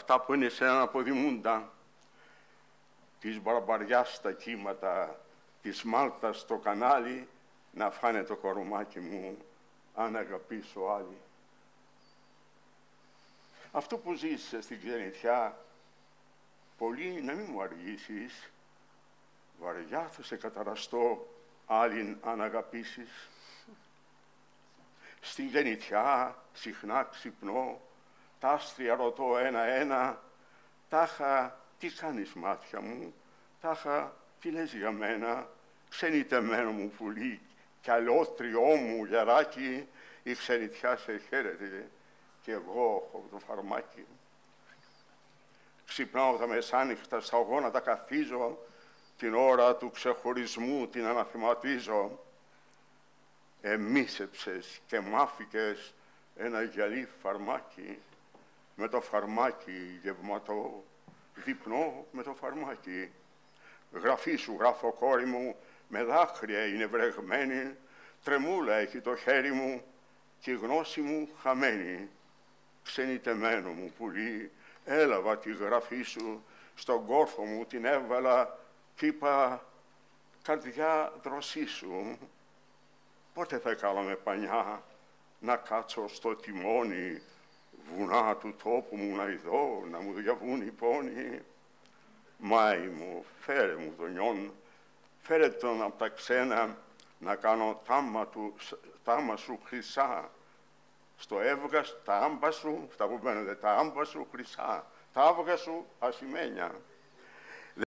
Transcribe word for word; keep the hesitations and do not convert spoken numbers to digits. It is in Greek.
αυτά που είναι σε έναν αποδημούντα, της μπαρμπαριάς στα κύματα, της Μάλτας στο κανάλι, να φάνε το κορμάκι μου, αν αγαπήσω άλλη. Αυτό που ζεις στην ξενιτιά, πολύ να μην μου αργήσεις, βαριά θα σε καταραστώ, άλλην αν αγαπήσεις. Στην ξενιτιά συχνά ξυπνώ, τ' άστρια ρωτώ ένα-ένα, τάχα τι κάνεις μάτια μου, τάχα τι λες για μένα, ξενιτεμένο μου πουλί, κι αλότριό μου γεράκι, η ξενιτιά σε χαίρεται κι εγώ έχω το φαρμάκι. Ξυπνάω τα μεσάνυχτα, στα γόνατα καθίζω, την ώρα του ξεχωρισμού την αναθεματίζω. Εμίσεψες και μάφηκες ένα γυαλί φαρμάκι, με το φαρμάκι γευματώ, διπνώ με το φαρμάκι. Γραφή σου γράφω κόρη μου, με δάκρυα είναι βρεγμένη, τρεμούλα έχει το χέρι μου και η γνώση μου χαμένη. Ξενιτεμένο μου πουλί, έλαβα τη γραφή σου, στον κόρφο μου την έβαλα κι είπα, καρδιά δροσί σου. Πότε θα έκαναμε πανιά να κάτσω στο τιμόνι, βουνά του τόπου μου να ειδώ, να μου διαβούν οι πόνοι. Μάη μου, φέρε μου τον νιόν, φέρε τον απ' τα ξένα, να κάνω τάμα, του, τάμα σου χρυσά. Στο έβγας τα άμπα σου, αυτά που μπαίνονται, τα άμπα σου χρυσά, τα άβγα σου ασημένια.